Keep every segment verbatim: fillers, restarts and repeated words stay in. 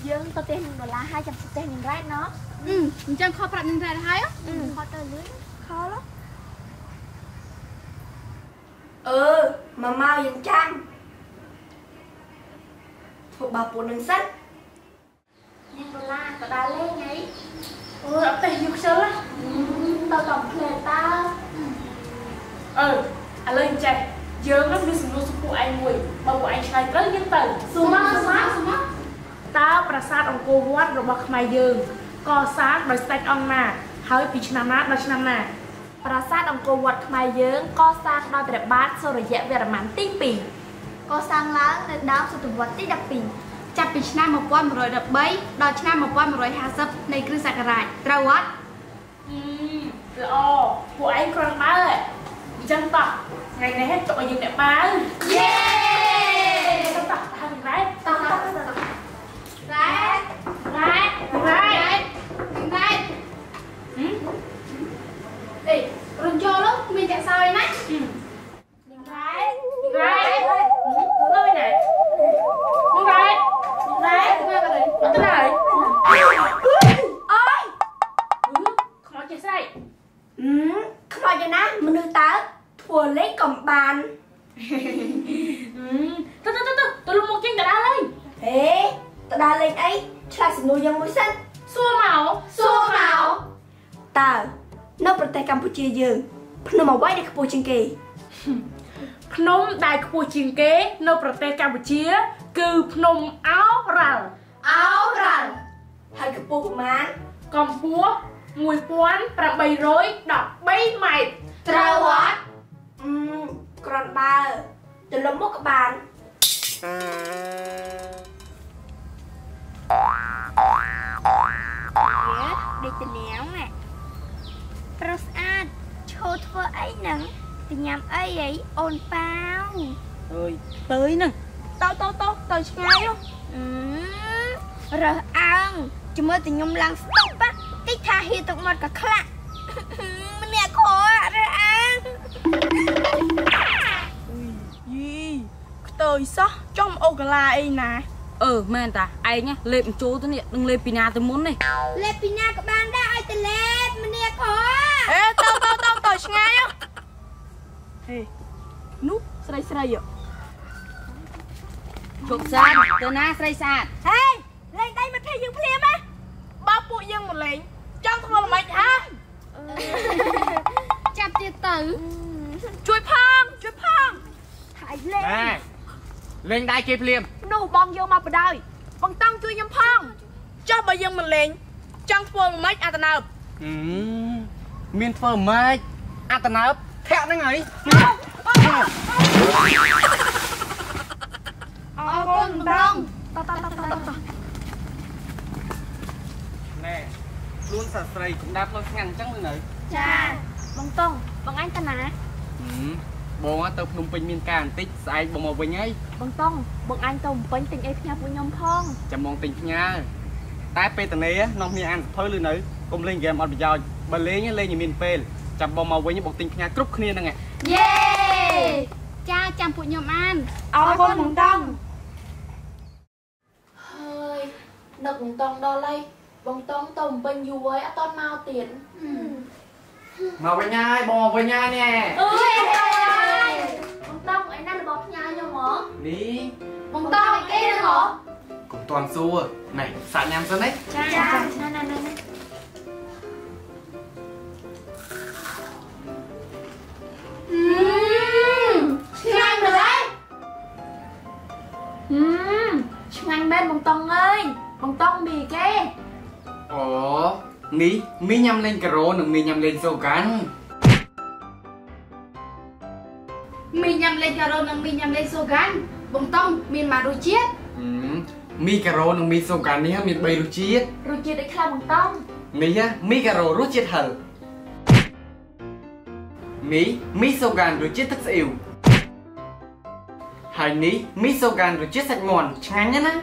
dương tao tên đô la hai trăm tên nhìn ra nó ừ chân kho bạc nhìn ra hay á ừ kho tao lưới khó lắm ừ mà mau dần chăng thuộc bà phụ đừng sách nhưng đô la tao đã lên ấy ừ ở đây dục sơ á tao tổng thuê tao ừ à lên chạy dương lắm đi xuống xuống của anh mùi mà của anh trai rất nhân tử xuống má xuống má xuống má taoประสาทអង្គរវត្តរបស់ខ្មែរយើងកសាងដោយស្ដេចអង្គណាហើយពីឆ្នាំណាដល់ឆ្នាំណាប្រាសាទអង្គរវត្តខ្មែរយើងកសាងដោយព្រះបាទសូរ្យវរ្ម័នទីពីរកសាងឡើងនៅដើមសតវត្សទីដប់ពីរចាប់ពីឆ្នាំmột nghìn một trăm mười baដល់ឆ្នាំmột nghìn một trăm hai mươiនៃគ្រិស្តសករាជត្រូវអត់អឺល្អពួកឯងគ្រាន់បើអញ្ចឹងតោះថ្ងៃនេះទុកឲ្យយើងអ្នកបើយេតោះតោះហើយរ៉ែតោះតោះរ៉ែរ៉ែរ៉ែរ៉ែហឹមអេរំចូលនោះមានតែសោយណារ៉ែរ៉ែលុយណារ៉ែរ៉ែមកទៅអត់ទៅហើយអើយខ្មោចចេះស្អីอืมខ្មោចយ៉ាងណាមនុស្សតើធ្វើលេខកំបានទៅទៅទៅទៅលុំមកចេញទៅដល់ហើយហេទៅដល់លេខអីឆ្លើយសំណួរយ៉ាងមួយសិនសួរមកសួរមកតើនៅប្រទេសកម្ពុជាយើងភ្នំអ្វីដែលខ្ពស់ជាងគេភ្នំដែលខ្ពស់ជាងគេនៅប្រទេសកម្ពុជាគឺភ្នំអោរ៉ាល់អោរ៉ាល់ហើយខ្ពស់ប្រមាណកម្ពស់មួយពាន់ប្រាំបីរយដប់បីម៉ែត្រត្រូវអត់អឺក្រនបើទៅលំមុខក៏បានដេកទៅនាងណាប្រុសស្អាតឈោធ្វើអីហ្នឹងទៅញ៉ាំអីអីអូនប៉ាវអើយទៅហ្នឹងតោតោតោទៅឆ្ងាយហ៎អឺរើសអើងជាមួយតែខ្ញុំឡើងស្តុបតិចថាហ៊ានទឹកមាត់ក៏ខ្លាក់ម្នាក់ខរើសអើងយីខ្ទើយសោះចំអូកាឡាអីណាអឺមែនតាឯងលេបចូលទៅនេះនឹងលេបពីណាទៅមុននេះលេបពីណាក៏បានដែរឲ្យតែលេបម្នាក់ខអេតោតោតោទៅឆ្ងាយហេនោះស្រីស្រីជប់សានទៅណាស្រីស្អាតហេលេងដៃមកធ្វើយើងភ្លាមណាបើពួកយើងមកលេងចង់ធ្វើល្មិចហ៎ចាប់ទៀតទៅជួយផងជួយផងថៃលេងលេងដៃគេភ្លាមនោះបងយកមកបដ ாய் បងតង់ជួយខ្ញុំផងចុះបើយើងមកលេងចង់ធ្វើល្មិចអត្តនោបមានធ្វើម៉េចអត្តនោបធាក់ហ្នឹងហើយអរគុណបងតតតតតណែខ្លួនសាស្ត្រីកុំដាប់ផ្លូវស្ងាត់អញ្ចឹងនៅចាបងតង់បងអញតាណាបងទៅភ្នំពេញមានការបន្តិចស្អែកបងមកវិញហើយបងតង់បងអញទៅភ្នំពេញទិញអីផ្ញើពួកខ្ញុំផងចាំមកទិញផ្ញើតែពេលតនេនាំគ្នាអានសភៅឬនៅកុំលេងហ្គេមអត់ប្រយោជន៍បើលេងលេងឲ្យមានពេលចាំបងមកវិញបងទិញផ្ញើគ្រប់គ្នាហ្នឹងយេចាចាំពួកខ្ញុំអានអរគុណបងតង់ហើយនឹកបងតង់ដល់ហើយបងតង់ទៅភ្នំពេញយូរហើយអត់តន់មកទៀតមកវិញហើយបងមកវិញហើយនេះអើយបងតង់ឯណារបស់ផ្ញើខ្ញុំហ៎នេះបងតង់អីហ៎កុំតន់សួរណែសាក់ញ៉ាំសិនណាចាចាណាណាណាអឺឆ្ងាញ់ម្ល៉េះអឺឆ្ងាញ់មែនបងតង់អើយបងតង់មីគេអូមីមីញ៉ាំលេងការ៉ូនិងមីញ៉ាំលេងសូកាន់មីញ៉ាំលេងការ៉ូនិងមីញ៉ាំលេងសូកាន់បងតង់មានម៉ារសជាតិមីការ៉ូនិងមីសូកាន់នេះមានបីរសជាតិរសជាតិដូចខ្លះបងតង់នេះមីការ៉ូរសជាតិហឹរមីមីសូកាន់រសជាតិទឹកស្អ៊ីវហើយនេះមីសូកាន់រសជាតិសាច់មាន់ឆ្ងាញ់ណាស់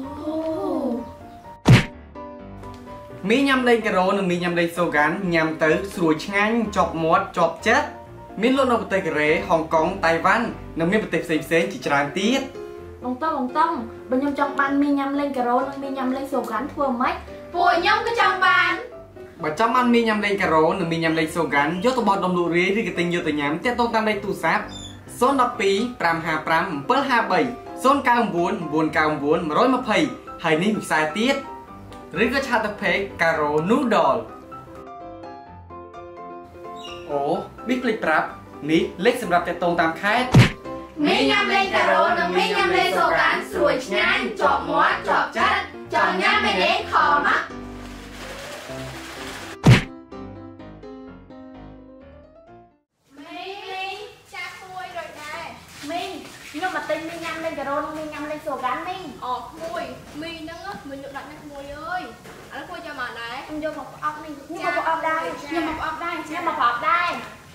មីញ៉ាំលេងការ៉ូនិងមីញ៉ាំលេងសូកាន់ញ៉ាំទៅស្រួយឆ្ងាញ់ជាប់មាត់ជាប់ចិត្តមានលក់នៅប្រទេសកូរ៉េហុងកុងតៃវ៉ាន់និងមានប្រទេសផ្សេងៗជាច្រើនទៀតបងតោះបងតោះបើខ្ញុំចង់បានមីញ៉ាំលេងការ៉ូនិងមីញ៉ាំលេងសូហ្គាន់ធ្វើម៉េចពួកខ្ញុំក៏ចង់បានបើចង់បានមីញ៉ាំលេងការ៉ូនិងមីញ៉ាំលេងសូហ្គាន់យកទៅបោះដុំលក់រាយឬក៏ទិញយកទៅញ៉ាំទាក់ទងតាមលេខទូរស័ព្ទ ศูนย์ หนึ่ง สอง ห้า ห้า ห้า เจ็ด ห้า ห้า ศูนย์ เก้า เก้า เก้า เก้า เก้า หนึ่ง ยี่สิบ ហើយនេះខ្សែទៀតឬក៏ឆាតពេកការ៉ូនូដលអូនេះភ្លេចប្រាប់នេះលេខសម្រាប់ទាក់ទងតាមខេត្តមីញ៉ាំលេងការ៉ូនិងមីញ៉ាំលេងសូហ្គាន់ស្រួយឆ្ងាញ់ជាប់មាត់ជាប់ចិត្តចង់ញ៉ាំមិនទេខំណាខ្ញុំមកទិញមីញ៉ាំលេងការ៉ូនិងមីញ៉ាំលេងសូហ្គាន់មីងអូក្មួយមីហ្នឹងមិនយកដាច់ណាក្មួយអើយឥឡូវក្មួយចាំមកដែរខ្ញុំយកមកប្រអប់មីងខ្ញុំមកប្រអប់ដែរខ្ញុំមកប្រអប់ដែរខ្ញុំមកប្រអប់ដែរ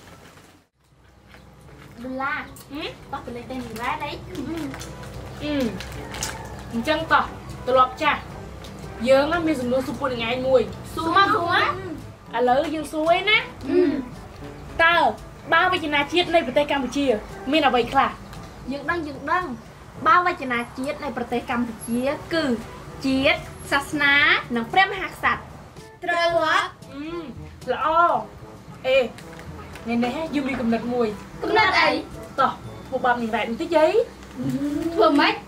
ដុល្លារតោះទៅលេងtênរ៉ែđấy អឺអញ្ចឹងតោះត្រឡប់ចាស់យើងមានសំណួរសួរពួកថ្ងៃមួយសួរមកសួរមកឥឡូវយើងសួរឯណាតើបាវចនាជាតិនៃប្រទេសកម្ពុជាមានអ្វីខ្លះយើងដឹងយើងដឹងបាវចនាជាតិនៃប្រទេសកម្ពុជាគឺជាតិសាសនានិងព្រះមហាក្សត្រត្រូវអត់អឺល្អអេនេះនេះយើងមានកំណត់មួយកំណត់អីតោះធ្វើបាបនឹងរ៉ែបន្តិចអីធ្វើម៉េច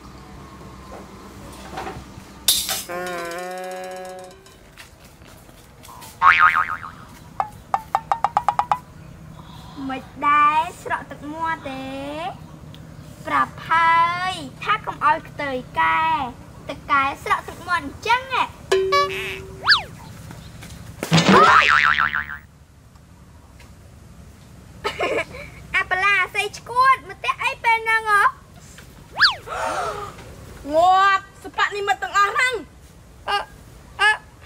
មិនដែរស្រក់ទឹកមាត់ទេប្រាប់ហើយថាកុំអោយខ្ទើយកែតកែស្រក់ទឹកមាត់អញ្ចឹងហ៎អាប៉ាឡាសៃឈួតមកតែអីពេលហ្នឹងហ៎ងាប់សបនិមិត្តទាំងអស់ហ្នឹងអឺអឺ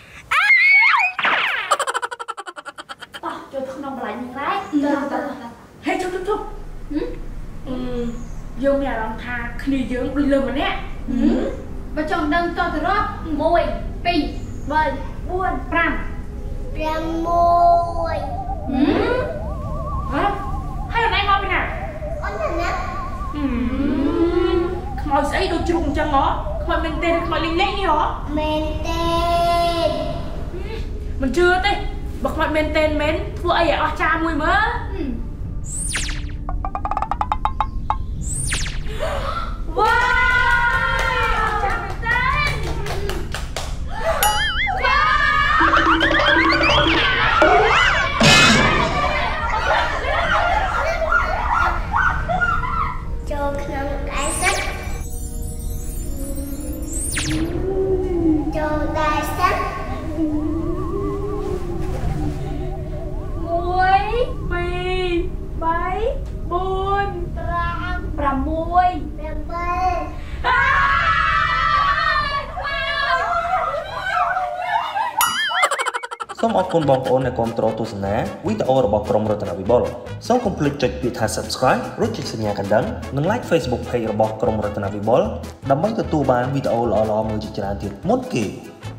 តោះចូលក្នុងបន្លែនេះរ៉ែហេជុំជុំជុំអឺយើងមានអារម្មណ៍ថាគ្នាយើងដូចលើម្នាក់បើចង់ដឹងតទៅរាប់មួយពីរបីបួន ប្រាំប្រាំមួយហ៎ហើយអត់ឯងមកពីណាអូនណាហឹមខ្មោចស្អីដូចជ្រុកអញ្ចឹងហ៎ខ្មោចមែនទេខ្មោចលេងលេងនេះហ៎មែនទេមិនជឿទេបើខ្មោចមែនទេមែនធ្វើអីឲ្យអស់ចាមួយមើលវ៉ាយអស់ចាមែនទេវ៉ាចូលក្នុងកែសិតចូលតែសិតមួយ ពីរ បី បួនប្រាំប្រាំមួយប្រាំបីសូមអរគុណបងប្អូនដែលគាំទ្រទស្សនាវីដេអូរបស់ក្រុមរតនវិបុលសូមកុំភ្លេចចុចពាក្យថា Subscribe ឬចុចសញ្ញាកណ្ដឹងនិង Like Facebook Page របស់ក្រុមរតនវិបុលដើម្បីទទួលបានវីដេអូល្អៗមួយជាច្រើនទៀតមុនគេ